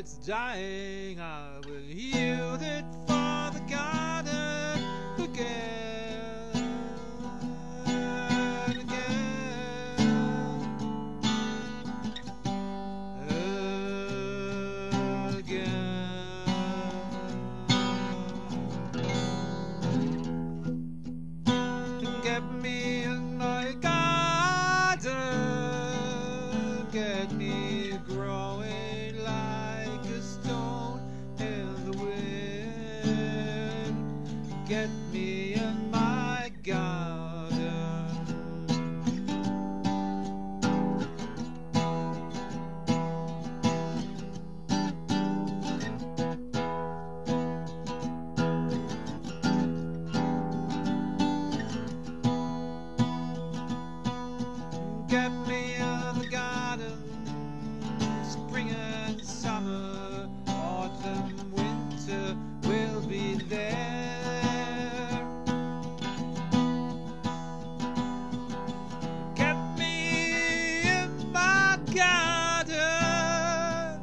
it's dying, I will yield it for the garden again and again. Get me in my garden, get me growing like a stone in the wind, get me in my garden. Get me in the garden, spring and summer, autumn, winter will be there. Get me in my garden,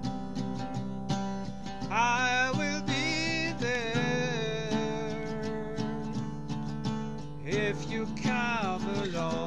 I will be there if you come along.